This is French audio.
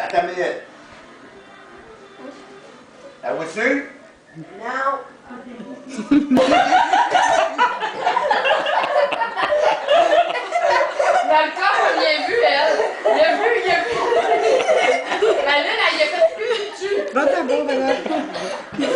Attends une minute. La vois-tu? Non. Dans le corps, on l'a vu, elle. Il a vu. La lune, elle y a fait plus du dessus. Va, t'as bon, madame.